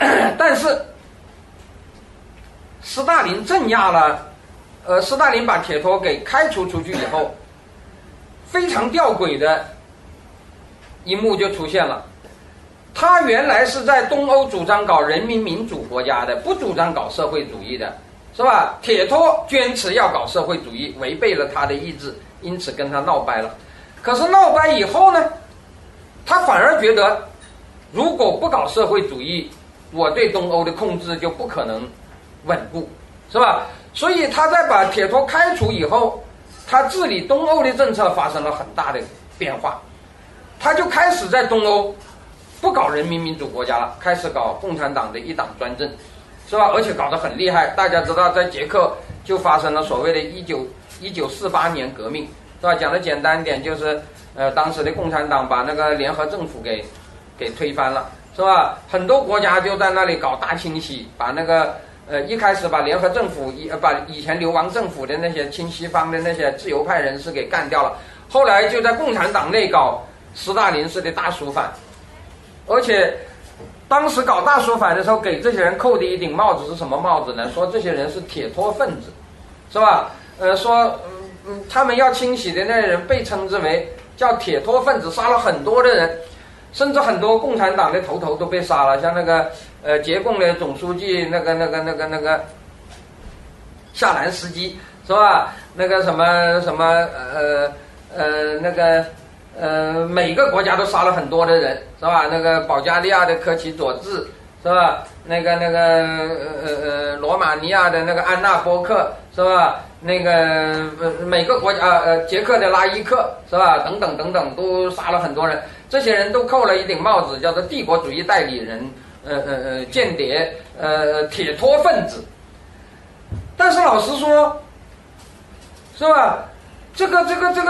但是斯大林镇压了，斯大林把铁托给开除出去以后，非常吊诡的一幕就出现了。他原来是在东欧主张搞人民民主国家的，不主张搞社会主义的，是吧？铁托坚持要搞社会主义，违背了他的意志，因此跟他闹掰了。可是闹掰以后呢，他反而觉得，如果不搞社会主义，我对东欧的控制就不可能稳固，是吧？所以他在把铁托开除以后，他治理东欧的政策发生了很大的变化，他就开始在东欧不搞人民民主国家了，开始搞共产党的一党专政，是吧？而且搞得很厉害。大家知道，在捷克就发生了所谓的1948年革命，是吧？讲的简单一点，就是当时的共产党把那个联合政府给推翻了，是吧？很多国家就在那里搞大清洗，把那个一开始把联合政府把以前流亡政府的那些亲西方的那些自由派人士给干掉了，后来就在共产党内搞斯大林式的大肃反。而且当时搞大肃反的时候，给这些人扣的一顶帽子是什么帽子呢？说这些人是铁托分子，是吧？说他们要清洗的那些人被称之为叫铁托分子，杀了很多的人，甚至很多共产党的头都被杀了，像那个捷共的总书记那个夏兰斯基，是吧？那个什么每个国家都杀了很多的人，是吧？那个保加利亚的科奇佐治，是吧？罗马尼亚的那个安娜波克，是吧？每个国家捷克的拉伊克，是吧？等等都杀了很多人，这些人都扣了一顶帽子，叫做帝国主义代理人，间谍，铁托分子。但是老实说，是吧？这个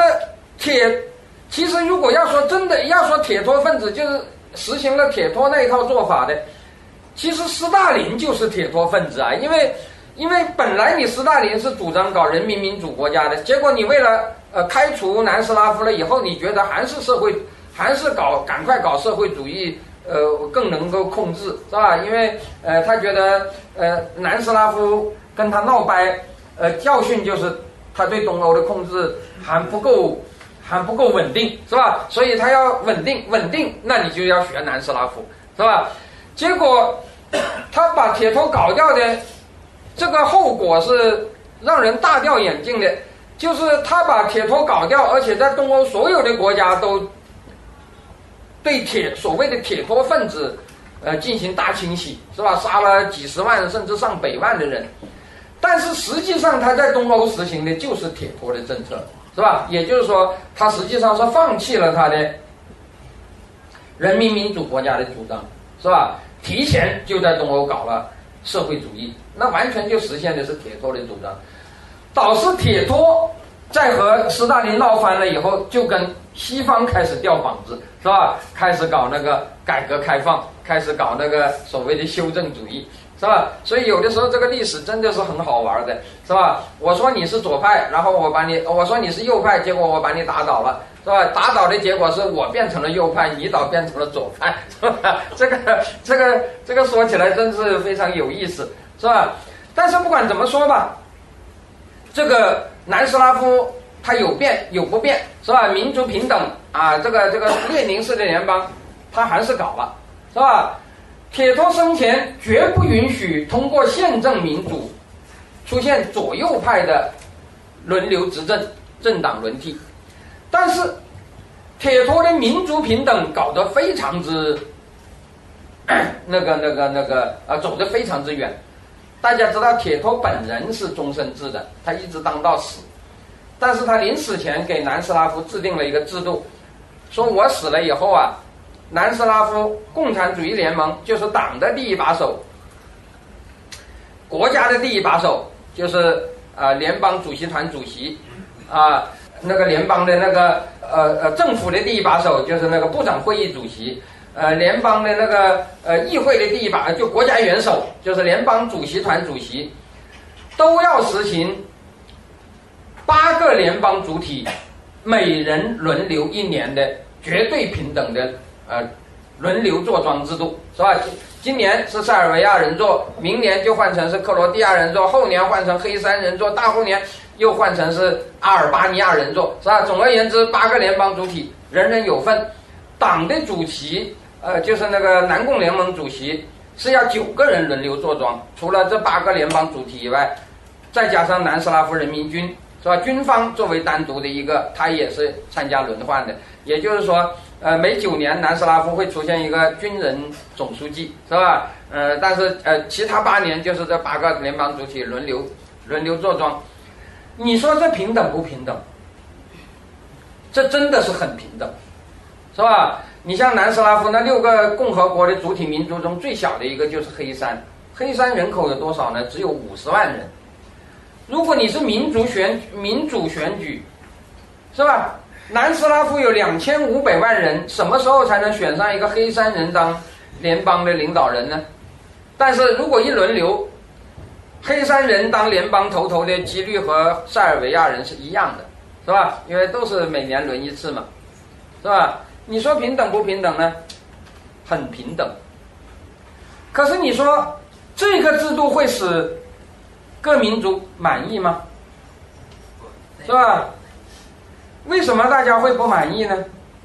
其实如果要说真的要说铁托分子，就是实行了铁托那一套做法的，其实斯大林就是铁托分子啊，因为本来你斯大林是主张搞人民民主国家的，结果你为了开除南斯拉夫了以后，你觉得还是赶快搞社会主义，更能够控制，是吧？因为他觉得南斯拉夫跟他闹掰，教训就是他对东欧的控制还不够稳定，是吧？所以他要稳定，那你就要学南斯拉夫，是吧？结果他把铁托搞掉的这个后果是让人大掉眼镜的，就是他把铁托搞掉，而且在东欧所有的国家都对所谓的铁托分子进行大清洗，是吧？杀了几十万甚至上百万的人，但是实际上他在东欧实行的就是铁托的政策，是吧？也就是说，他实际上是放弃了他的人民民主国家的主张，是吧？提前就在东欧搞了社会主义，那完全就实现的是铁托的主张。导致铁托在和斯大林闹翻了以后，就跟西方开始掉膀子，是吧？开始搞那个改革开放，开始搞那个所谓的修正主义，是吧？所以有的时候这个历史真的是很好玩的，是吧？我说你是左派，然后我说你是右派，结果我把你打倒了，是吧？打倒的结果是我变成了右派，你倒变成了左派，是吧？这个说起来真是非常有意思，是吧？但是不管怎么说吧，这个南斯拉夫它有变有不变，是吧？民族平等啊，这个列宁式的联邦，它还是搞了，是吧？铁托生前绝不允许通过宪政民主出现左右派的轮流执政、政党轮替，但是铁托的民族平等搞得非常之走得非常之远。大家知道铁托本人是终身制的，他一直当到死，但是他临死前给南斯拉夫制定了一个制度，说我死了以后啊，南斯拉夫共产主义联盟就是党的第一把手，国家的第一把手就是联邦主席团主席啊，那个联邦的那个政府的第一把手就是那个部长会议主席，联邦的那个议会的第一把就国家元首就是联邦主席团主席，都要实行8个联邦主体每人轮流1年的绝对平等的轮流坐庄制度，是吧？今年是塞尔维亚人做，明年就换成是克罗地亚人做，后年换成黑山人做，大后年又换成是阿尔巴尼亚人做，是吧？总而言之，8个联邦主体人人有份。党的主席，就是那个南共联盟主席，是要9个人轮流坐庄，除了这8个联邦主体以外，再加上南斯拉夫人民军，是吧？军方作为单独的一个，他也是参加轮换的。也就是说，每9年南斯拉夫会出现一个军人总书记，是吧？但是其他8年就是这8个联邦主体轮流坐庄。你说这平等不平等？这真的是很平等，是吧？你像南斯拉夫那6个共和国的主体民族中最小的一个就是黑山，黑山人口有多少呢？只有50万人。如果你是民主选举，是吧？南斯拉夫有2500万人，什么时候才能选上一个黑山人当联邦的领导人呢？但是如果一轮流，黑山人当联邦头的几率和塞尔维亚人是一样的，是吧？因为都是每年轮一次嘛，是吧？你说平等不平等呢？很平等。可是你说这个制度会使各民族满意吗？是吧？为什么大家会不满意呢？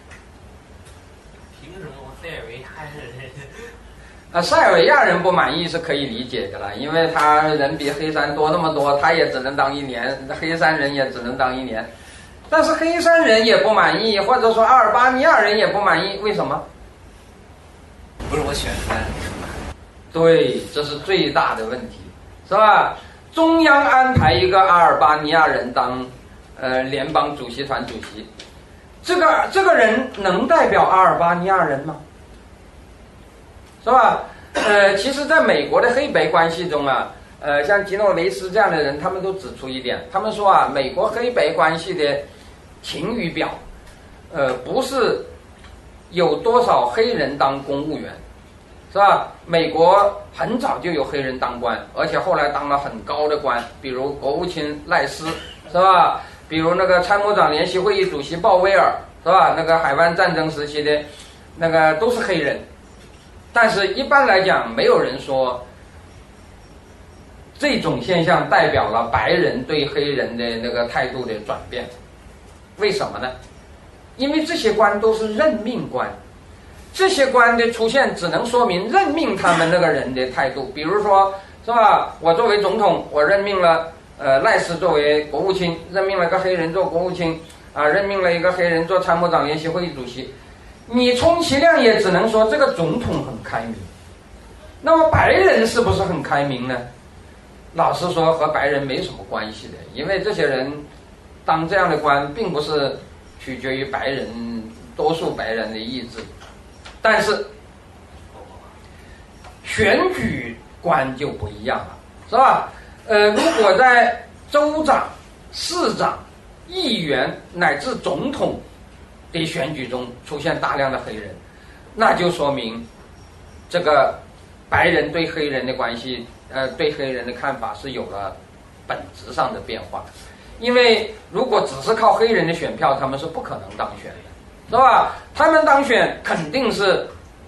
凭什么塞尔维亚人？ 塞尔维亚人不满意是可以理解的了，因为他人比黑山多那么多，他也只能当1年，黑山人也只能当1年。但是黑山人也不满意，或者说阿尔巴尼亚人也不满意，为什么？ 不是我选出来的。 对，这是最大的问题，是吧？中央安排一个阿尔巴尼亚人当联邦主席团主席，这个人能代表阿尔巴尼亚人吗？是吧？其实在美国的黑白关系中啊，像吉诺维斯这样的人，他们都指出一点，他们说啊，美国黑白关系的晴雨表，不是有多少黑人当公务员，是吧？美国很早就有黑人当官，而且后来当了很高的官，比如国务卿赖斯，是吧？比如那个参谋长联席会议主席鲍威尔，是吧？那个海湾战争时期的那个都是黑人。但是一般来讲，没有人说这种现象代表了白人对黑人的那个态度的转变。为什么呢？因为这些官都是任命官，这些官的出现只能说明任命他们那个人的态度。比如说，是吧？我作为总统，我任命了赖斯作为国务卿，任命了个黑人做国务卿，任命了一个黑人做参谋长联席会议主席。你充其量也只能说这个总统很开明。那么白人是不是很开明呢？老实说，和白人没什么关系的，因为这些人当这样的官，并不是取决于多数白人的意志。但是选举官就不一样了，是吧？如果在州长、市长、议员乃至总统的选举中出现大量的黑人，那就说明这个白人对黑人的关系，对黑人的看法是有了本质上的变化。因为如果只是靠黑人的选票，他们是不可能当选的，是吧？他们当选肯定是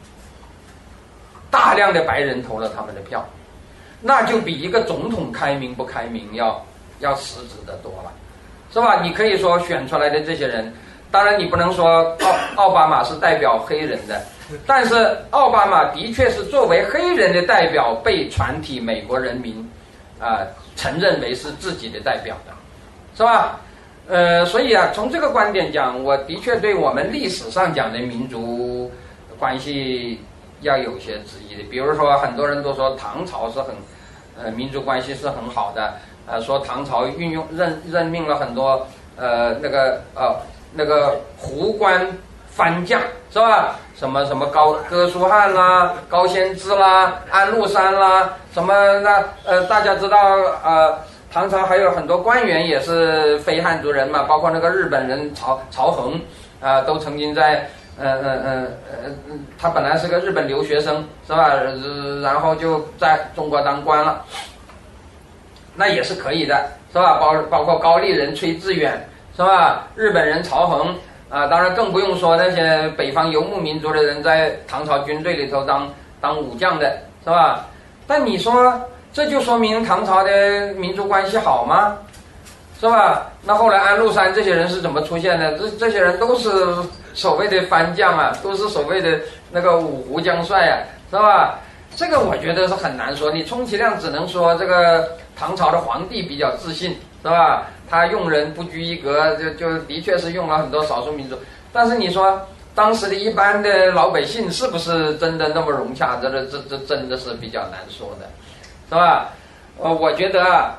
大量的白人投了他们的票，那就比一个总统开明不开明要实质的多了，是吧？你可以说选出来的这些人，当然你不能说奥巴马是代表黑人的，但是奥巴马的确是作为黑人的代表被全体美国人民承认为是自己的代表的，是吧？所以啊，从这个观点讲，我的确对我们历史上讲的民族关系要有些质疑的。比如说，很多人都说唐朝是民族关系是很好的，说唐朝任命了很多那个胡官藩将，是吧？什么哥舒翰啦、高仙芝啦、安禄山啦，什么大家知道唐朝还有很多官员也是非汉族人嘛，包括那个日本人曹恒都曾经在他本来是个日本留学生，是吧？然后就在中国当官了，那也是可以的，是吧？包括高丽人崔致远，是吧？日本人曹恒啊，当然更不用说那些北方游牧民族的人在唐朝军队里头当武将的，是吧？但你说这就说明唐朝的民族关系好吗？是吧？那后来安禄山这些人是怎么出现的？这些人都是所谓的番将啊，都是所谓的那个五湖将帅啊，是吧？这个我觉得是很难说，你充其量只能说这个唐朝的皇帝比较自信，是吧？他用人不拘一格，就的确是用了很多少数民族。但是你说当时的一般的老百姓是不是真的那么融洽？这真的是比较难说的，是吧？我觉得啊，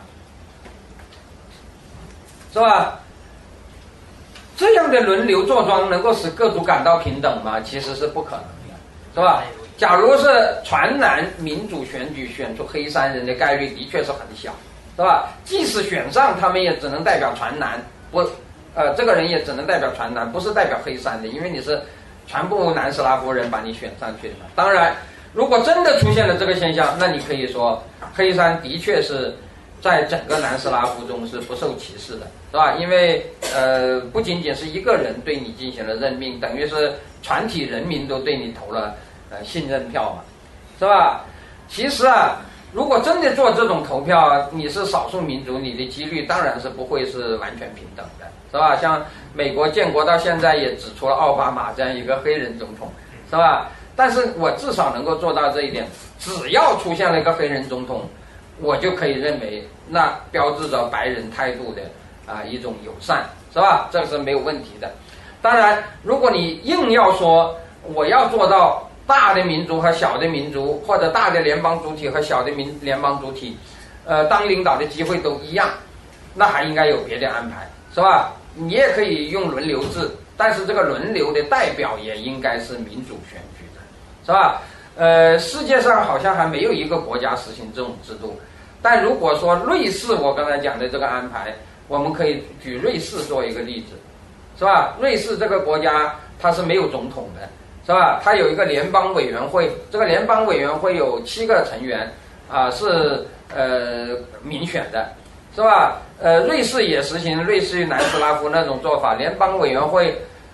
是吧？这样的轮流坐庄能够使各族感到平等吗？其实是不可能的，是吧？假如是传南民主选举选出黑山人的概率的确是很小，是吧？即使选上，他们也只能代表传南，这个人也只能代表传南，不是代表黑山的，因为你是全部南斯拉夫人把你选上去的嘛。当然，如果真的出现了这个现象，那你可以说黑山的确是在整个南斯拉夫中是不受歧视的，是吧？因为不仅仅是一个人对你进行了任命，等于是全体人民都对你投了信任票嘛，是吧？其实啊，如果真的做这种投票，你是少数民族，你的几率当然是不会是完全平等的，是吧？像美国建国到现在也只出了奥巴马这样一个黑人总统，是吧？但是我至少能够做到这一点，只要出现了一个黑人总统，我就可以认为那标志着白人态度的一种友善，是吧？这是没有问题的。当然，如果你硬要说我要做到大的民族和小的民族，或者大的联邦主体和小的联邦主体，当领导的机会都一样，那还应该有别的安排，是吧？你也可以用轮流制，但是这个轮流的代表也应该是民主选举的，是吧？世界上好像还没有一个国家实行这种制度。但如果说瑞士我刚才讲的这个安排，我们可以举瑞士做一个例子，是吧？瑞士这个国家它是没有总统的，是吧？它有一个联邦委员会，这个联邦委员会有7个成员是民选的，是吧？瑞士也实行瑞士南斯拉夫那种做法，联邦委员会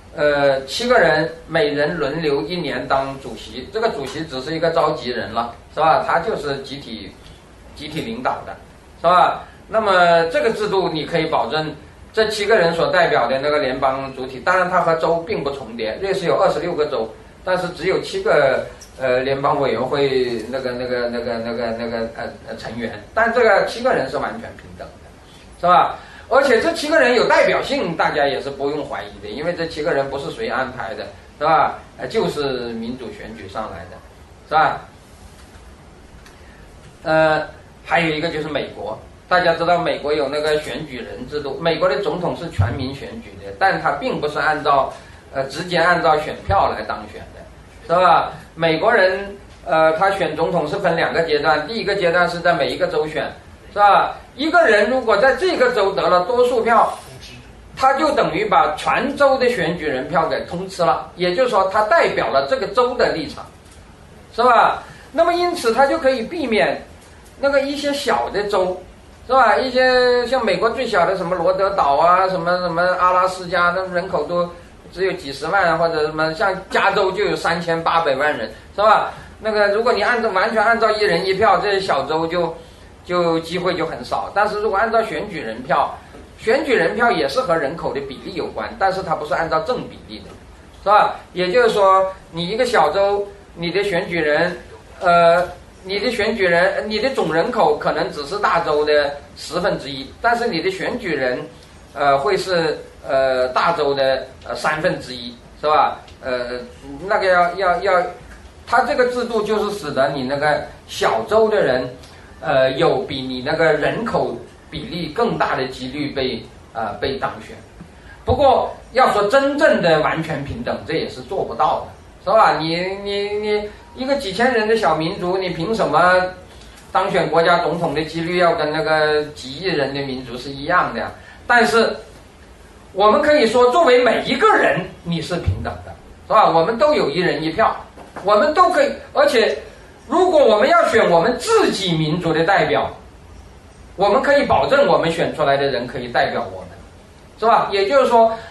7个人，每人轮流1年当主席，这个主席只是一个召集人了，是吧？他就是集体领导的，是吧？那么这个制度你可以保证这7个人所代表的那个联邦主体，当然它和州并不重叠，瑞士有26个州，但是只有7个联邦委员会那个成员，但这个7个人是完全平等的，是吧？而且这7个人有代表性，大家也是不用怀疑的，因为这7个人不是谁安排的，是吧？就是民主选举上来的，是吧？还有一个就是美国，大家知道美国有那个选举人制度，美国的总统是全民选举的，但他并不是直接按照选票来当选的，是吧？美国人他选总统是分2个阶段，第一个阶段是在每一个州选，是吧？一个人如果在这个州得了多数票，他就等于把全州的选举人票给通吃了，也就是说他代表了这个州的立场，是吧？那么因此他就可以避免那个一些小的州，是吧？一些像美国最小的什么罗德岛啊，什么阿拉斯加，那人口都只有几十万，或者什么像加州就有3800万人，是吧？那个如果你完全按照1人1票，这些小州就机会就很少。但是如果按照选举人票也是和人口的比例有关，但是它不是按照正比例的，是吧？也就是说，你一个小州，你的选举人，你的总人口可能只是大州的1/10，但是你的选举人，会是大州的1/3，是吧？那个要，它这个制度就是使得你那个小州的人，有比你那个人口比例更大的几率被当选。不过要说真正的完全平等，这也是做不到的，是吧？你一个几千人的小民族，你凭什么当选国家总统的几率要跟那个几亿人的民族是一样的呀？但是我们可以说，作为每一个人你是平等的，是吧？我们都有1人1票，我们都可以，而且如果我们要选我们自己民族的代表，我们可以保证我们选出来的人可以代表我们，是吧？也就是说，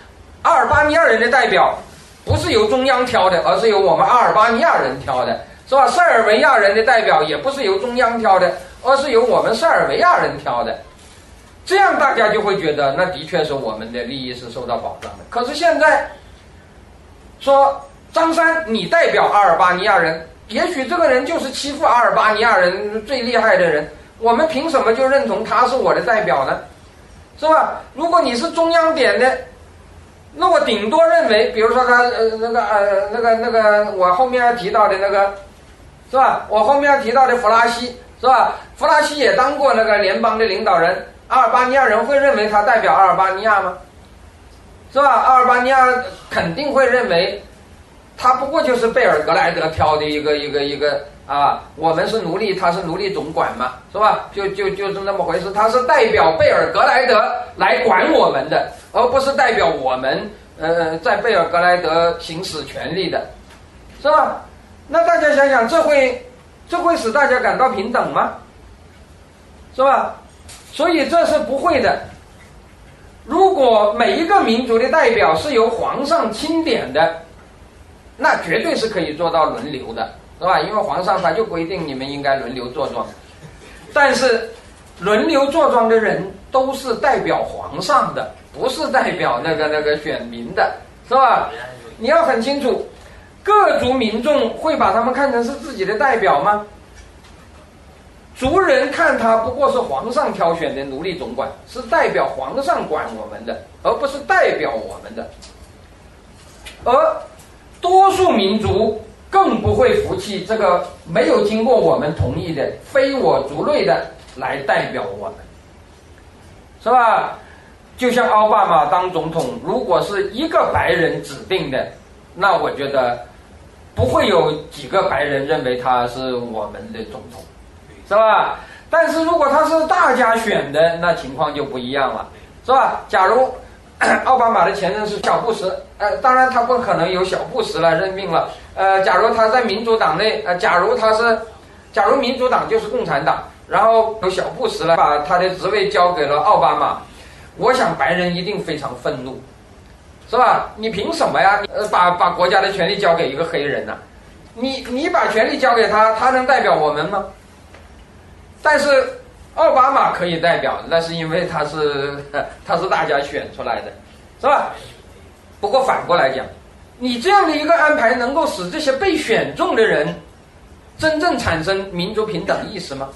阿尔巴尼亚人的代表不是由中央挑的，而是由我们阿尔巴尼亚人挑的，是吧？塞尔维亚人的代表也不是由中央挑的，而是由我们塞尔维亚人挑的。这样大家就会觉得，那的确是我们的利益是受到保障的。可是现在说张三，你代表阿尔巴尼亚人，也许这个人就是欺负阿尔巴尼亚人最厉害的人，我们凭什么就认同他是我的代表呢？是吧？如果你是中央点的，那我顶多认为，比如说他我后面要提到的那个，是吧？我后面要提到的弗拉西，是吧？弗拉西也当过那个联邦的领导人，阿尔巴尼亚人会认为他代表阿尔巴尼亚吗？是吧？阿尔巴尼亚肯定会认为，他不过就是贝尔格莱德挑的一个啊，我们是奴隶，他是奴隶总管嘛，是吧？就是那么回事，他是代表贝尔格莱德来管我们的，而不是代表我们在贝尔格莱德行使权利的，是吧？那大家想想，这会使大家感到平等吗？是吧？所以这是不会的。如果每一个民族的代表是由皇上钦点的，那绝对是可以做到轮流的，是吧？因为皇上他就规定你们应该轮流坐庄，但是轮流坐庄的人都是代表皇上的，不是代表那个选民的，是吧？你要很清楚，各族民众会把他们看成是自己的代表吗？族人看他不过是皇上挑选的奴隶总管，是代表皇上管我们的，而不是代表我们的。而多数民族更不会服气这个没有经过我们同意的非我族类的来代表我们，是吧？就像奥巴马当总统，如果是一个白人指定的，那我觉得不会有几个白人认为他是我们的总统，是吧？但是如果他是大家选的，那情况就不一样了，是吧？假如奥巴马的前任是小布什，当然他不可能由小布什来任命了。假如他在民主党内，假如民主党就是共产党，然后由小布什来把他的职位交给了奥巴马，我想白人一定非常愤怒，是吧？你凭什么呀？把国家的权力交给一个黑人呢？你把权力交给他，他能代表我们吗？但是奥巴马可以代表，那是因为他是大家选出来的，是吧？不过反过来讲，你这样的一个安排能够使这些被选中的人真正产生民族平等意识吗？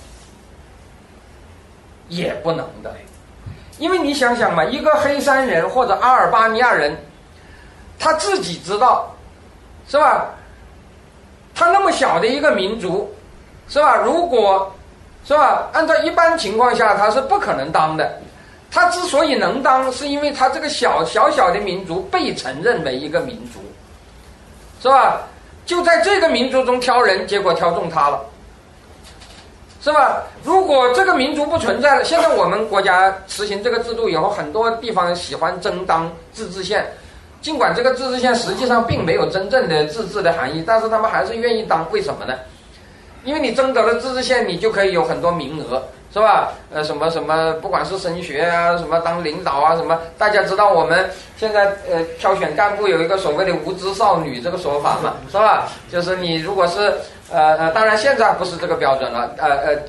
也不能的。因为你想想嘛，一个黑山人或者阿尔巴尼亚人，他自己知道，是吧？他那么小的一个民族，是吧？如果是吧？按照一般情况下，他是不可能当的。他之所以能当，是因为他这个小的民族被承认为一个民族，是吧？就在这个民族中挑人，结果挑中他了，是吧？如果这个民族不存在了，现在我们国家实行这个制度以后，很多地方喜欢争当自治县，尽管这个自治县实际上并没有真正的自治的含义，但是他们还是愿意当。为什么呢？因为你争得了自治县，你就可以有很多名额，是吧？什么，不管是升学啊，什么当领导啊，什么，大家知道我们现在挑选干部有一个所谓的无知少女这个说法嘛，是吧？就是你如果是当然现在不是这个标准了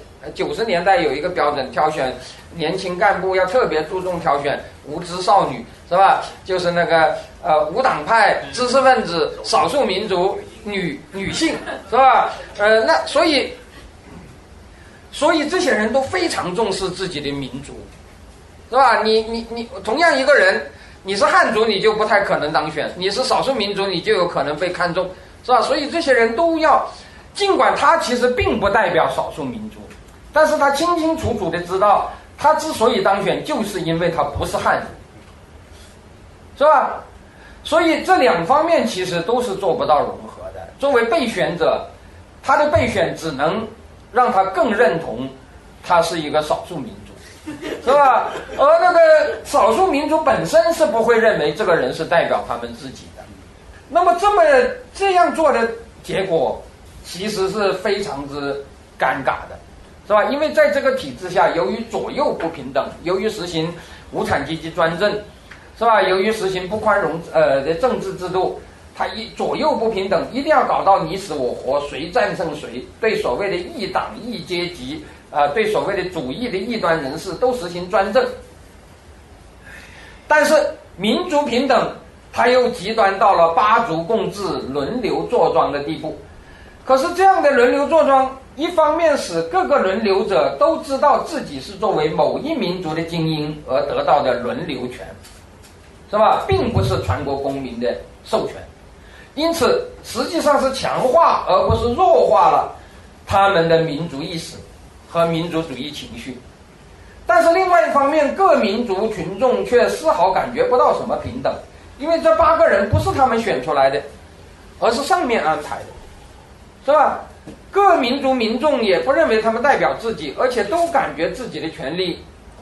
，90年代有一个标准，挑选年轻干部要特别注重挑选无知少女，是吧？就是那个无党派、知识分子、少数民族、女性，是吧？那所以这些人都非常重视自己的民族，是吧？你同样一个人，你是汉族你就不太可能当选，你是少数民族你就有可能被看中，是吧？所以这些人都要，尽管他其实并不代表少数民族，但是他清清楚楚的知道，他之所以当选，就是因为他不是汉人，是吧？所以这两方面其实都是做不到融合的。作为被选者，他的被选只能让他更认同他是一个少数民族，是吧？而那个少数民族本身是不会认为这个人是代表他们自己的。那么这样做的结果，其实是非常之尴尬的，是吧？因为在这个体制下，由于左右不平等，由于实行无产阶级专政， 是吧？由于实行不宽容的政治制度，它左右不平等，一定要搞到你死我活，谁战胜谁。对所谓的异党异阶级对所谓的主义的异端人士都实行专政。但是民族平等，它又极端到了八族共治、轮流坐庄的地步。可是这样的轮流坐庄，一方面使各个轮流者都知道自己是作为某一民族的精英而得到的轮流权，是吧？并不是全国公民的授权，因此实际上是强化而不是弱化了他们的民族意识和民族主义情绪。但是另外一方面，各民族群众却丝毫感觉不到什么平等，因为这8个人不是他们选出来的，而是上面安排的，是吧？各民族民众也不认为他们代表自己，而且都感觉自己的权利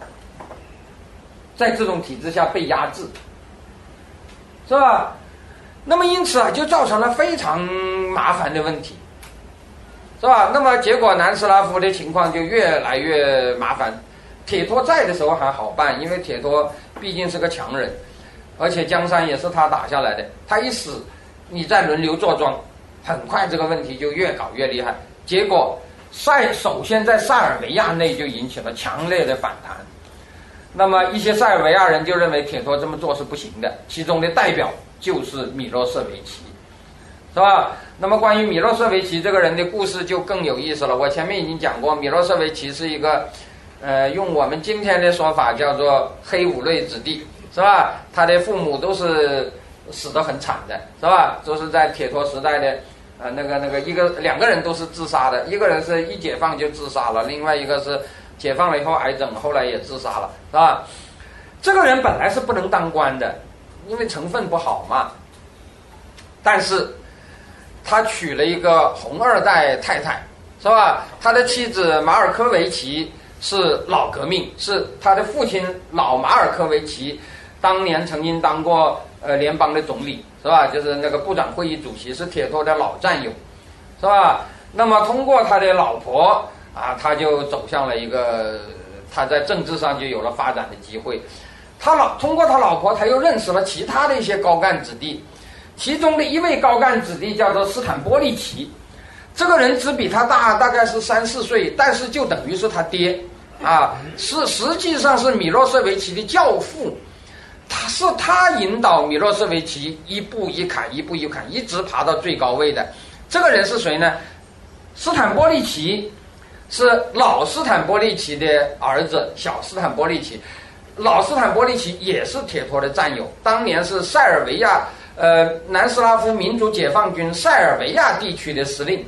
在这种体制下被压制，是吧？那么因此就造成了非常麻烦的问题，是吧？那么结果南斯拉夫的情况就越来越麻烦。铁托在的时候还好办，因为铁托毕竟是个强人，而且江山也是他打下来的，他一死，你再轮流坐庄，很快这个问题就越搞越厉害。结果首先在塞尔维亚内就引起了强烈的反弹。那么一些塞尔维亚人就认为铁托这么做是不行的，其中的代表就是米洛舍维奇，是吧？那么关于米洛舍维奇这个人的故事就更有意思了。我前面已经讲过，米洛舍维奇是一个用我们今天的说法叫做黑五类子弟，是吧？他的父母都是死得很惨的，是吧？都是在铁托时代的两个人都是自杀的，一个人是一解放就自杀了，另外一个是解放了以后癌症，后来也自杀了，是吧？这个人本来是不能当官的，因为成分不好嘛。但是他娶了一个红二代太太，是吧？他的妻子马尔科维奇是老革命，是他的父亲老马尔科维奇，当年曾经当过联邦的总理，是吧？就是那个部长会议主席，是铁托的老战友，是吧？那么通过他的老婆他就走向了一个他在政治上就有了发展的机会。通过他老婆，他又认识了其他的一些高干子弟，其中的一位高干子弟叫做斯坦波利奇。这个人只比他大概是3、4岁，但是就等于是他爹实际上是米洛舍维奇的教父。他引导米洛舍维奇一步一坎，一直爬到最高位的。这个人是谁呢？斯坦波利奇是老斯坦波利奇的儿子，小斯坦波利奇。老斯坦波利奇也是铁托的战友，当年是塞尔维亚南斯拉夫民族解放军塞尔维亚地区的司令，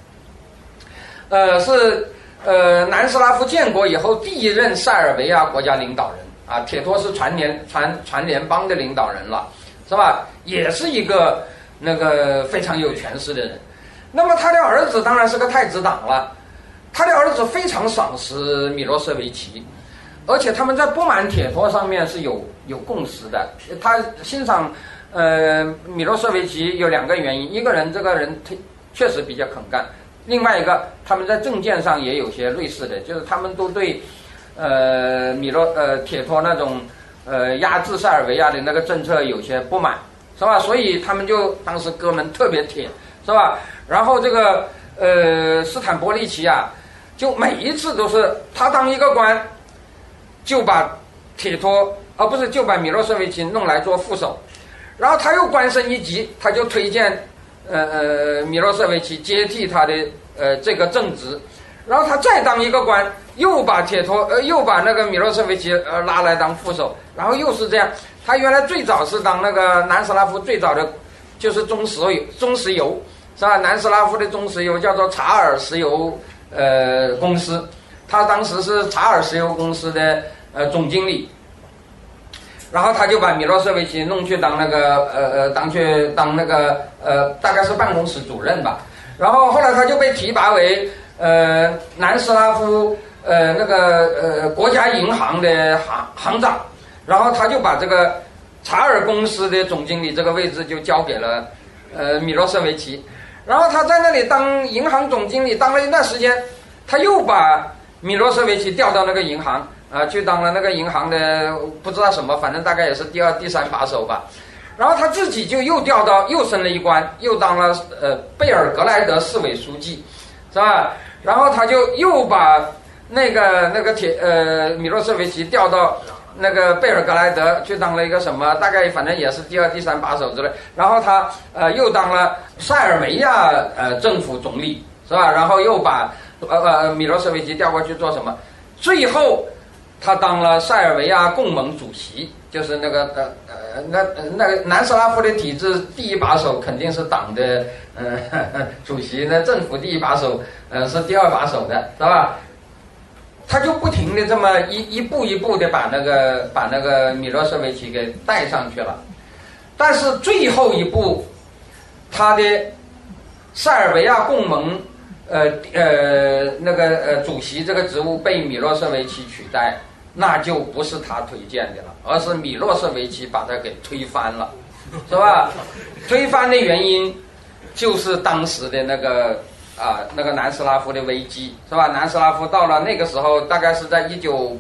是南斯拉夫建国以后第一任塞尔维亚国家领导人铁托是全联邦的领导人了，是吧？也是一个非常有权势的人。那么他的儿子当然是个太子党了，他的儿子非常赏识米洛舍维奇，而且他们在不满铁托上面是有共识的。他欣赏米洛舍维奇有2个原因，一个人这个人确实比较肯干，另外一个他们在政见上也有些类似的，就是他们都对铁托那种压制塞尔维亚的那个政策有些不满，是吧？所以他们就当时哥们特别铁，是吧？然后这个斯坦波利奇就每一次都是他当一个官，就把铁托就把米洛舍维奇弄来做副手，然后他又官升一级，他就推荐米洛舍维奇接替他的这个正职，然后他再当一个官，又把那个米洛舍维奇拉来当副手，然后又是这样。他原来最早是当那个南斯拉夫最早的就是中石油，是吧？南斯拉夫的中石油叫做查尔石油公司，他当时是查尔石油公司的总经理。然后他就把米洛舍维奇弄去当大概是办公室主任吧。然后后来他就被提拔为南斯拉夫国家银行的行长，然后他就把这个查尔公司的总经理这个位置就交给了米洛舍维奇。然后他在那里当银行总经理当了一段时间，他又把米洛舍维奇调到那个银行， 去当了那个银行的不知道什么，反正大概也是第二、第三把手吧。然后他自己就又升了一官，又当了贝尔格莱德市委书记，是吧？然后他就又把那个米洛舍维奇调到那个贝尔格莱德去当了一个什么，大概反正也是第二、第三把手之类。然后他又当了塞尔维亚政府总理，是吧？然后又把米洛舍维奇调过去做什么？最后他当了塞尔维亚共盟主席，就是那个南斯拉夫的体制第一把手肯定是党的主席，那政府第一把手是第二把手的，是吧？他就不停的这么一步一步的把那个米洛舍维奇给带上去了，但是最后一步，他的塞尔维亚共盟主席这个职务被米洛舍维奇取代，那就不是他推荐的了，而是米洛舍维奇把他给推翻了，是吧？推翻的原因就是当时的那个南斯拉夫的危机，是吧？南斯拉夫到了那个时候，大概是在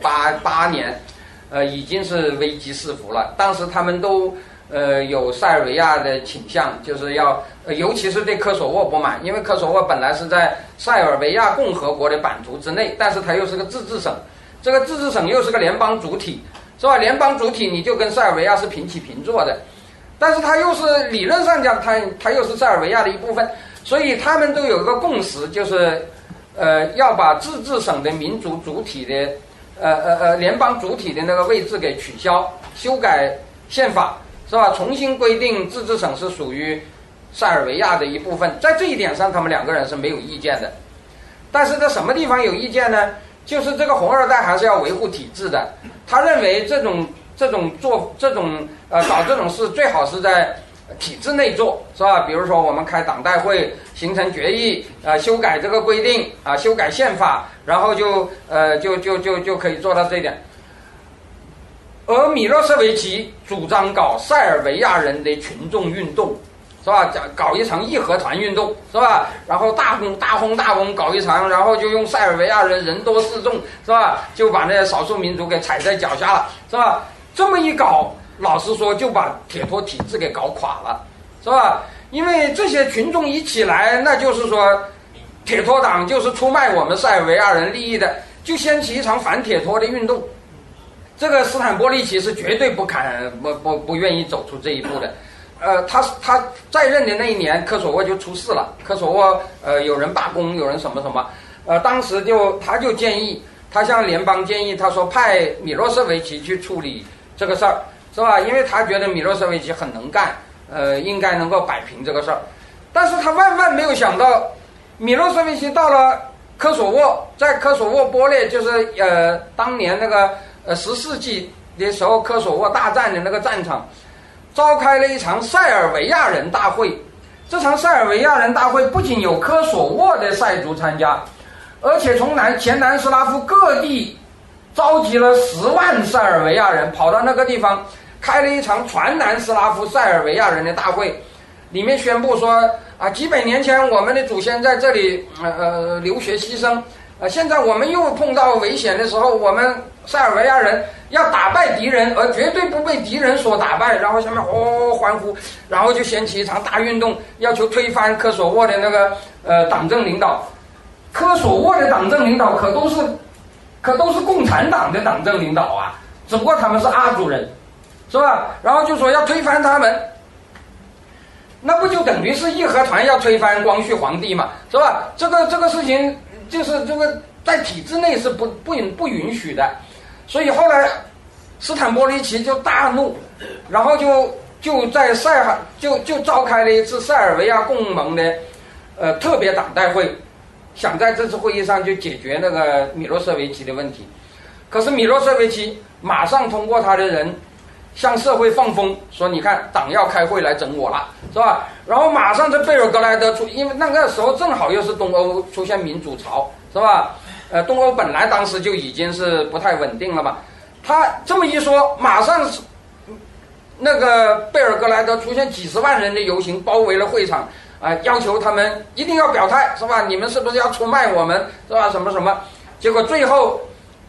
1988年，已经是危机四伏了。当时他们都有塞尔维亚的倾向，就是要尤其是对科索沃不满，因为科索沃本来是在塞尔维亚共和国的版图之内，但是它又是个自治省，这个自治省又是个联邦主体，是吧？联邦主体你就跟塞尔维亚是平起平坐的，但是它又是理论上讲，它又是塞尔维亚的一部分。所以他们都有一个共识，就是要把自治省的民族主体的联邦主体的那个位置给取消，修改宪法，是吧？重新规定自治省是属于塞尔维亚的一部分。在这一点上他们两个人是没有意见的。但是在什么地方有意见呢？就是这个红二代还是要维护体制的，他认为搞这种事最好是在体制内做，是吧？比如说我们开党代会，形成决议，修改这个规定，修改宪法，然后就可以做到这一点。而米洛舍维奇主张搞塞尔维亚人的群众运动，是吧？搞一场义和团运动，是吧？然后大轰搞一场，然后就用塞尔维亚人多势众，是吧？就把那些少数民族给踩在脚下了，是吧？这么一搞，老实说就把铁托体制给搞垮了，是吧？因为这些群众一起来，那就是说铁托党就是出卖我们塞尔维亚人利益的，就掀起一场反铁托的运动。这个斯坦波利奇是绝对不愿意走出这一步的。他在任的那一年，科索沃就出事了，科索沃有人罢工，有人什么什么，当时他就建议，他向联邦建议，他说派米洛舍维奇去处理这个事儿，是吧？因为他觉得米洛舍维奇很能干，应该能够摆平这个事儿。但是他万万没有想到，米洛舍维奇到了科索沃，在科索沃波列，就是当年那个10世纪的时候科索沃大战的那个战场，召开了一场塞尔维亚人大会。这场塞尔维亚人大会不仅有科索沃的塞族参加，而且从前南斯拉夫各地召集了10万塞尔维亚人，跑到那个地方开了一场全南斯拉夫塞尔维亚人的大会，里面宣布说几百年前我们的祖先在这里流血牺牲，现在我们又碰到危险的时候，我们塞尔维亚人要打败敌人，而绝对不被敌人所打败。然后下面欢呼，然后就掀起一场大运动，要求推翻科索沃的那个党政领导。科索沃的党政领导可都是共产党的党政领导啊，只不过他们是阿族人，是吧？然后就说要推翻他们，那不就等于是义和团要推翻光绪皇帝嘛，是吧？这个事情就是这个在体制内是不允许的。所以后来斯坦波利奇就大怒，然后就在就召开了一次塞尔维亚共盟的特别党代会，想在这次会议上就解决那个米洛舍维奇的问题。可是米洛舍维奇马上通过他的人向社会放风，说你看党要开会来整我了，是吧？然后马上在贝尔格莱德因为那个时候正好又是东欧出现民主潮，是吧？东欧本来当时就已经是不太稳定了嘛，他这么一说，马上那个贝尔格莱德出现几10万人的游行，包围了会场，要求他们一定要表态，是吧？你们是不是要出卖我们，是吧？什么什么？结果最后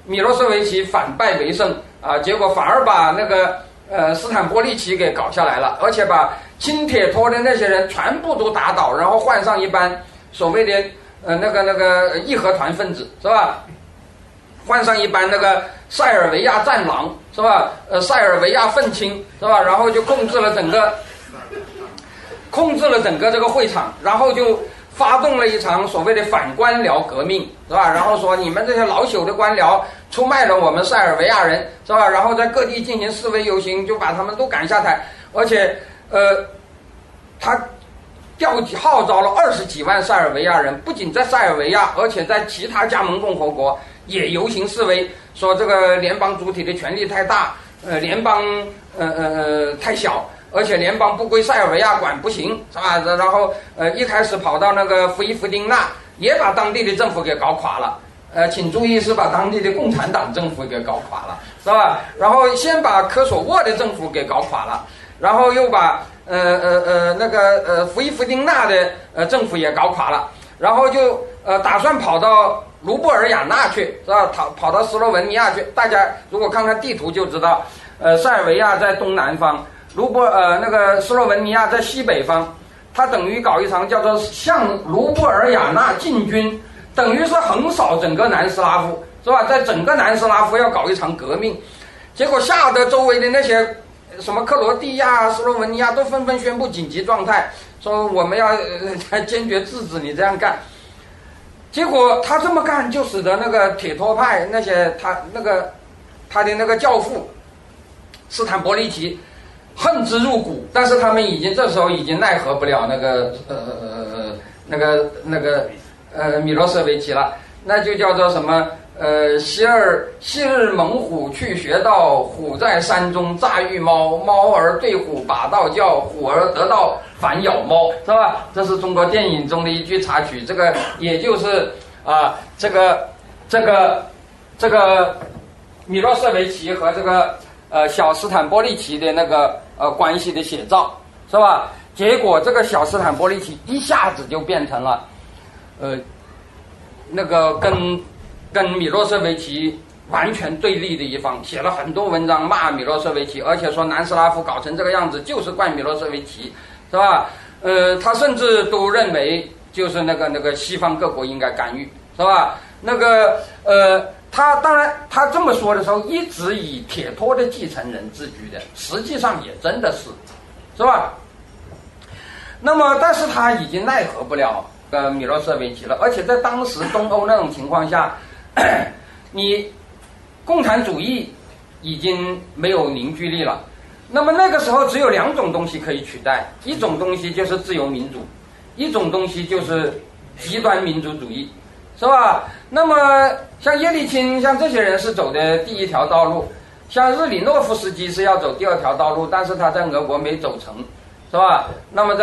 米洛舍维奇反败为胜啊，结果反而把那个斯坦波利奇给搞下来了，而且把亲铁托的那些人全部都打倒，然后换上一班所谓的那个义和团分子，是吧？换上一班那个塞尔维亚战狼，是吧？塞尔维亚愤青，是吧？然后就控制了整个这个会场，然后就发动了一场所谓的反官僚革命，是吧？然后说你们这些老朽的官僚出卖了我们塞尔维亚人，是吧？然后在各地进行示威游行，就把他们都赶下台，而且他号召了20几万塞尔维亚人，不仅在塞尔维亚，而且在其他加盟共和国也游行示威，说这个联邦主体的权力太大，联邦太小，而且联邦不归塞尔维亚管不行，是吧？然后一开始跑到那个弗伊夫丁纳，也把当地的政府给搞垮了。请注意是把当地的共产党政府给搞垮了，是吧？然后先把科索沃的政府给搞垮了，然后又把弗伊夫丁纳的政府也搞垮了，然后就打算跑到卢布尔雅纳去，是吧？跑到斯洛文尼亚去。大家如果看看地图就知道，塞尔维亚在东南方，那个斯洛文尼亚在西北方，它等于搞一场叫做向卢布尔雅纳进军，等于是横扫整个南斯拉夫，是吧？在整个南斯拉夫要搞一场革命，结果吓得周围的那些什么克罗地亚、斯洛文尼亚都纷纷宣布紧急状态，说我们要坚决制止你这样干。结果他这么干，就使得那个铁托派那些他的那个教父斯坦波利奇恨之入骨，但是他们这时候已经奈何不了米洛舍维奇了，那就叫做什么昔日猛虎去学道，虎在山中乍遇猫，猫儿对虎把道教，虎儿得道反咬猫，是吧？这是中国电影中的一句插曲，这个也就是这个米洛舍维奇和这个小斯坦波利奇的那个关系的写照，是吧？结果这个小斯坦波利奇一下子就变成了那个跟米洛舍维奇完全对立的一方，写了很多文章骂米洛舍维奇，而且说南斯拉夫搞成这个样子就是怪米洛舍维奇，是吧？他甚至都认为就是那个西方各国应该干预，是吧？他当然他这么说的时候，一直以铁托的继承人自居的，实际上也真的是吧？那么，但是他已经奈何不了米洛舍维奇了，而且在当时东欧那种情况下，你共产主义已经没有凝聚力了。那么那个时候只有2种东西可以取代，一种东西就是自由民主，一种东西就是极端民族主义，是吧？那么像叶利钦像这些人是走的第一条道路，像日里诺夫斯基是要走第2条道路，但是他在俄国没走成，是吧？那么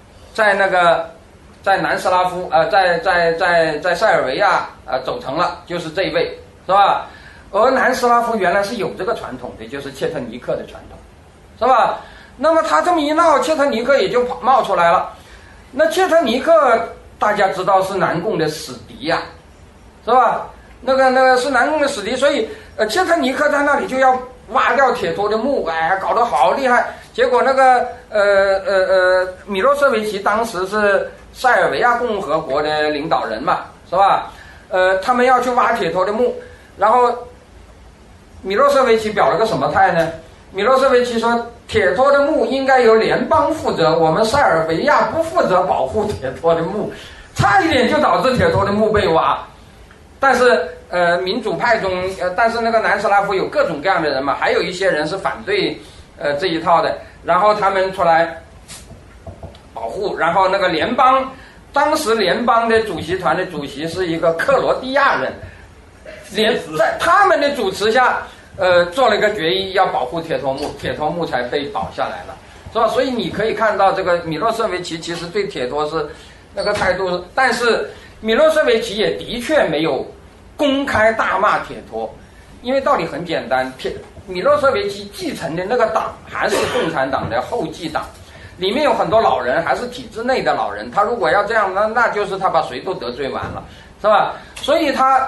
在南斯拉夫在塞尔维亚走成了，就是这一位，是吧？而南斯拉夫原来是有这个传统的，就是切特尼克的传统，是吧？那么他这么一闹，切特尼克也就冒出来了。那切特尼克大家知道是南共的死敌呀，是吧？那个是南共的死敌，所以切特尼克在那里就要挖掉铁托的墓，搞得好厉害。结果那个米洛舍维奇当时是塞尔维亚共和国的领导人嘛，是吧？他们要去挖铁托的墓，然后米洛舍维奇表了个什么态呢？米洛舍维奇说，铁托的墓应该由联邦负责，我们塞尔维亚不负责保护铁托的墓，差一点就导致铁托的墓被挖。但是民主派中但是那个南斯拉夫有各种各样的人嘛，还有一些人是反对这一套的，然后他们出来保护，然后那个当时联邦的主席团的主席是一个克罗地亚人，在他们的主持下做了一个决议要保护铁托墓，铁托墓才被保下来了，是吧？所以你可以看到这个米洛舍维奇其实对铁托是那个态度，但是米洛舍维奇也的确没有公开大骂铁托，因为道理很简单，米洛舍维奇继承的那个党还是共产党的后继党，里面有很多老人，还是体制内的老人，他如果要这样，那就是他把谁都得罪完了，是吧？所以他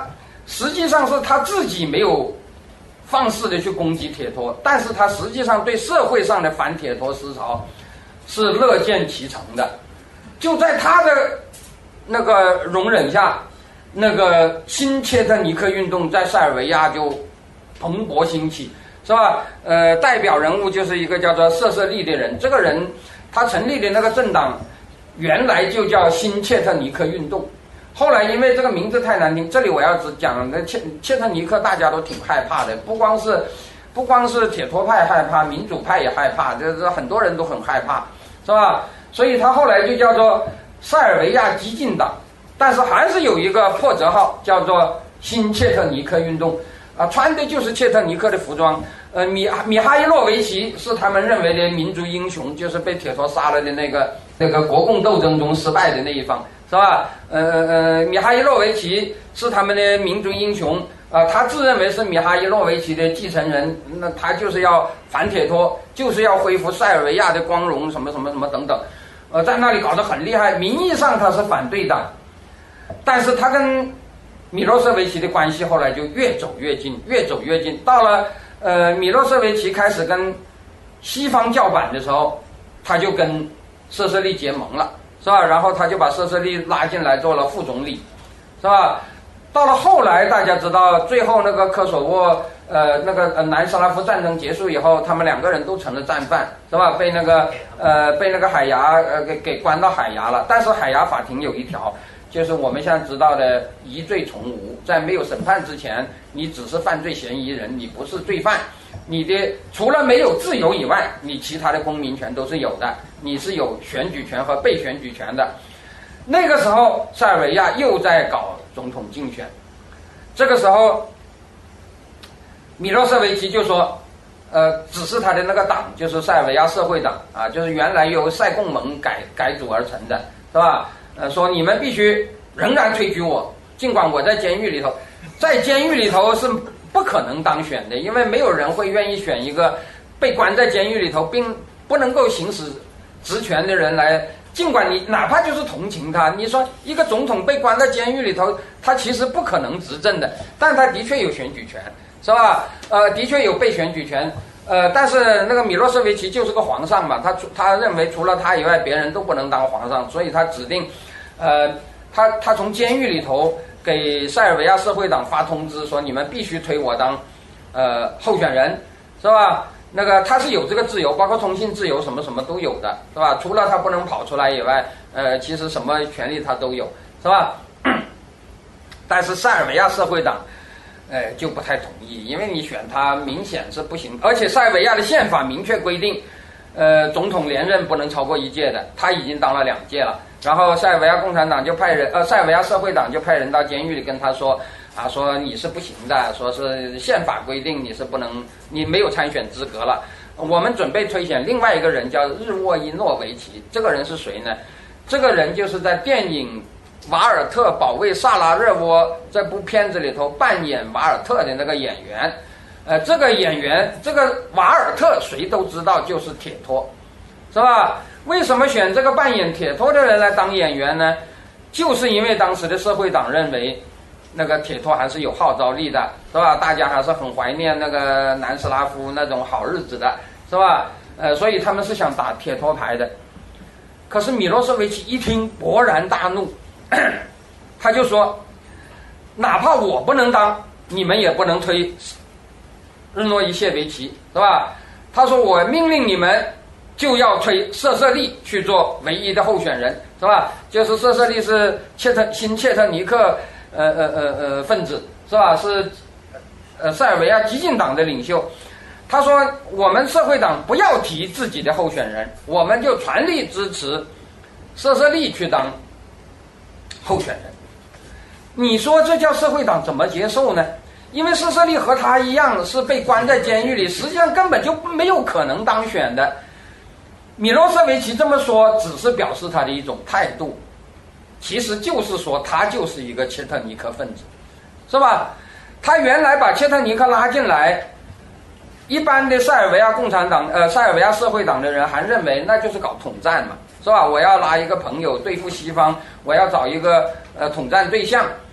实际上是他自己没有放肆的去攻击铁托，但是他实际上对社会上的反铁托思潮是乐见其成的。就在他的那个容忍下，那个新切特尼克运动在塞尔维亚就蓬勃兴起，是吧？代表人物就是一个叫做瑟瑟利的人，这个人他成立的那个政党原来就叫新切特尼克运动，后来因为这个名字太难听，这里我要只讲的切特尼克大家都挺害怕的，不光是铁托派害怕，民主派也害怕，这很多人都很害怕，是吧？所以他后来就叫做塞尔维亚激进党，但是还是有一个破折号，叫做新切特尼克运动，穿的就是切特尼克的服装。米哈伊洛维奇是他们认为的民族英雄，就是被铁托杀了的那个国共斗争中失败的那一方，是吧？米哈伊洛维奇是他们的民族英雄，他自认为是米哈伊洛维奇的继承人，那他就是要反铁托，就是要恢复塞尔维亚的光荣，什么什么什么等等。在那里搞得很厉害，名义上他是反对党，但是他跟米洛舍维奇的关系后来就越走越近，越走越近。到了米洛舍维奇开始跟西方叫板的时候，他就跟瑟瑟利结盟了，是吧？然后他就把瑟瑟利拉进来做了副总理，是吧？到了后来，大家知道，最后那个科索沃南斯拉夫战争结束以后，他们两个人都成了战犯，是吧？被那个海牙给关到海牙了。但是海牙法庭有一条，就是我们现在知道的疑罪从无，在没有审判之前，你只是犯罪嫌疑人，你不是罪犯，你的除了没有自由以外，你其他的公民权都是有的，你是有选举权和被选举权的。那个时候，塞尔维亚又在搞总统竞选，这个时候，米洛舍维奇就说，只是他的那个党，就是塞尔维亚社会党啊，就是原来由塞共盟改组而成的，是吧？说你们必须仍然推举我，尽管我在监狱里头，在监狱里头是不可能当选的，因为没有人会愿意选一个被关在监狱里头并不能够行使职权的人来。尽管你哪怕就是同情他，你说一个总统被关在监狱里头，他其实不可能执政的，但他的确有选举权，是吧？的确有被选举权。但是那个米洛舍维奇就是个皇上嘛，他认为除了他以外，别人都不能当皇上，所以他指定，他从监狱里头给塞尔维亚社会党发通知说，你们必须推我当候选人，是吧？那个他是有这个自由，包括通信自由什么什么都有的，是吧？除了他不能跑出来以外，其实什么权利他都有，是吧？但是塞尔维亚社会党，就不太同意，因为你选他明显是不行，而且塞尔维亚的宪法明确规定，总统连任不能超过1届的，他已经当了2届了，然后塞尔维亚共产党就派人，塞尔维亚社会党就派人到监狱里跟他说。说你是不行的，说是宪法规定你是不能，你没有参选资格了。我们准备推选另外一个人叫日沃伊诺维奇，这个人是谁呢？这个人就是在电影《瓦尔特保卫萨拉热窝》这部片子里头扮演瓦尔特的那个演员。这个演员，这个瓦尔特谁都知道就是铁托，是吧？为什么选这个扮演铁托的人来当演员呢？就是因为当时的社会党认为那个铁托还是有号召力的，是吧？大家还是很怀念那个南斯拉夫那种好日子的，是吧？所以他们是想打铁托牌的。可是米洛舍维奇一听勃然大怒，他就说，哪怕我不能当，你们也不能推日诺伊谢维奇，是吧？他说我命令你们就要推瑟瑟利去做唯一的候选人，是吧？就是瑟瑟利是新切特尼克分子，是吧？是塞尔维亚激进党的领袖。他说我们社会党不要提自己的候选人，我们就全力支持瑟瑟利去当候选人。你说这叫社会党怎么接受呢？因为瑟瑟利和他一样是被关在监狱里，实际上根本就没有可能当选的。米洛舍维奇这么说只是表示他的一种态度，其实就是说他就是一个切特尼克分子，是吧？他原来把切特尼克拉进来，一般的塞尔维亚共产党塞尔维亚社会党的人还认为那就是搞统战嘛，是吧？我要拉一个朋友对付西方，我要找一个统战对象。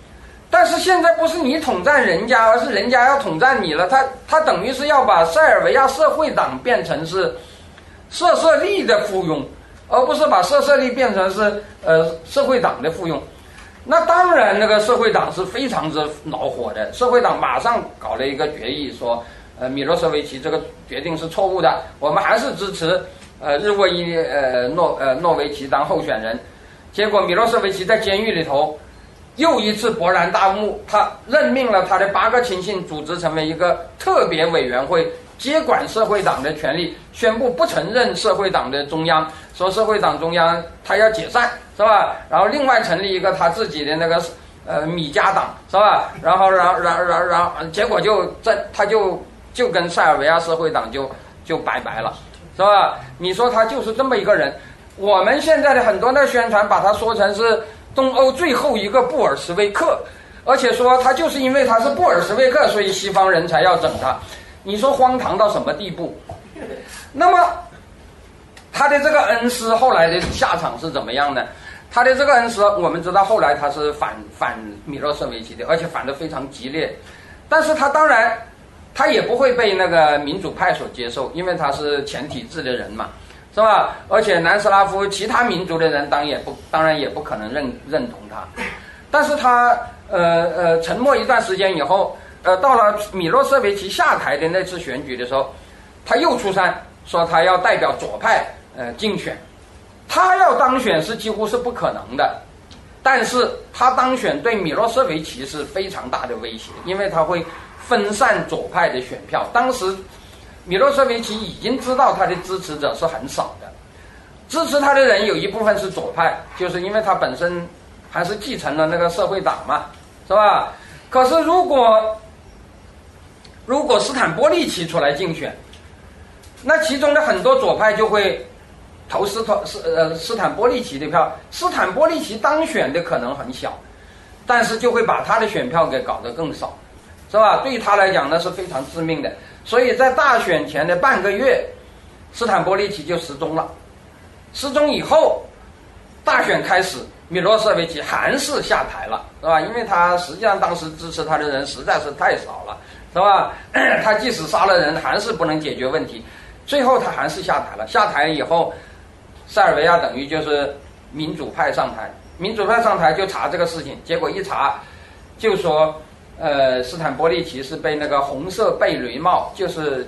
但是现在不是你统战人家，而是人家要统战你了。他等于是要把塞尔维亚社会党变成是舍舍利的附庸，而不是把舍舍利变成是社会党的附庸。那当然，那个社会党是非常之恼火的。社会党马上搞了一个决议，说米洛舍维奇这个决定是错误的，我们还是支持日沃伊诺维奇当候选人。结果米洛舍维奇在监狱里头又一次勃然大悟，他任命了他的8个亲信组织成为一个特别委员会，接管社会党的权力，宣布不承认社会党的中央，说社会党中央他要解散，是吧？然后另外成立一个他自己的那个米加党，是吧？然后结果他就跟塞尔维亚社会党就拜拜了，是吧？你说他就是这么一个人。我们现在的很多的宣传把他说成是东欧最后一个布尔什维克，而且说他就是因为他是布尔什维克，所以西方人才要整他。你说荒唐到什么地步？那么他的这个恩师后来的下场是怎么样呢？他的这个恩师我们知道后来他是反米洛舍维奇的，而且反得非常激烈。但是他当然他也不会被那个民主派所接受，因为他是前体制的人嘛，是吧？而且南斯拉夫其他民族的人当然也不可能认同他。但是他沉默一段时间以后，到了米洛舍维奇下台的那次选举的时候，他又出山说他要代表左派竞选。他要当选是几乎是不可能的，但是他当选对米洛舍维奇是非常大的威胁，因为他会分散左派的选票。当时米洛舍维奇已经知道他的支持者是很少的，支持他的人有一部分是左派，就是因为他本身还是继承了那个社会党嘛，是吧？可是如果斯坦波利奇出来竞选，那其中的很多左派就会投斯坦波利奇的票。斯坦波利奇当选的可能很小，但是就会把他的选票给搞得更少，是吧？对于他来讲那是非常致命的。所以在大选前的半个月，斯坦波利奇就失踪了。失踪以后，大选开始，米洛舍维奇还是下台了，是吧？因为他实际上当时支持他的人实在是太少了，是吧？他即使杀了人，还是不能解决问题。最后他还是下台了。下台以后，塞尔维亚等于就是民主派上台，民主派上台就查这个事情，结果一查，就说斯坦波利奇是被那个红色贝雷帽，就是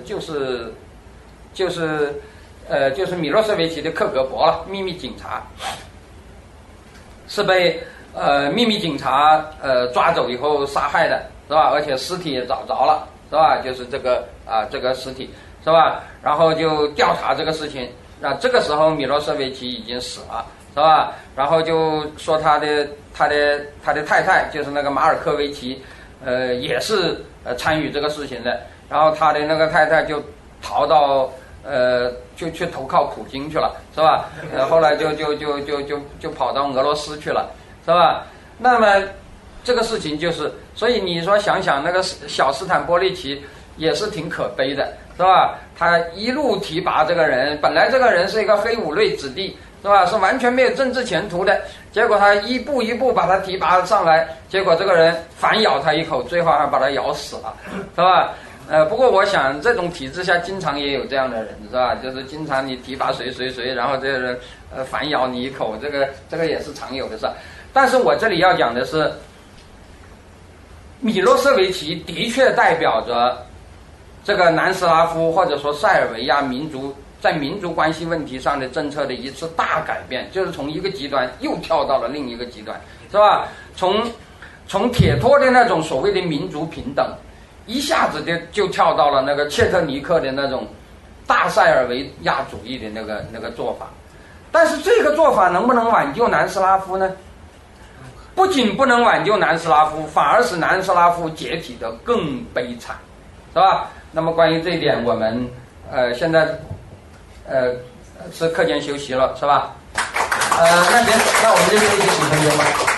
米洛舍维奇的克格勃了，秘密警察，是被秘密警察抓走以后杀害的，是吧？而且尸体也找着了，是吧？就是这个尸体，是吧？然后就调查这个事情，那这个时候米洛舍维奇已经死了，是吧？然后就说他的太太就是那个马尔科维奇，也是参与这个事情的。然后他的那个太太就逃到就去投靠普京去了，是吧？后来就跑到俄罗斯去了，是吧？那么这个事情就是，所以你说想想那个小斯坦波利奇也是挺可悲的，是吧？他一路提拔这个人，本来这个人是一个黑五类子弟，是吧？是完全没有政治前途的，结果他一步一步把他提拔上来，结果这个人反咬他一口，最后还把他咬死了，是吧？不过我想这种体制下经常也有这样的人，是吧？就是经常你提拔谁，然后这个人反咬你一口，这个也是常有的事。但是我这里要讲的是，米洛舍维奇的确代表着这个南斯拉夫或者说塞尔维亚民族在民族关系问题上的政策的一次大改变，就是从一个极端又跳到了另一个极端，是吧？从铁托的那种所谓的民族平等，一下子就跳到了那个切特尼克的那种大塞尔维亚主义的那个做法。但是这个做法能不能挽救南斯拉夫呢？不仅不能挽救南斯拉夫，反而使南斯拉夫解体的更悲惨，是吧？那么关于这一点，我们现在是课间休息了，是吧？那行，那我们就休息10分钟吧。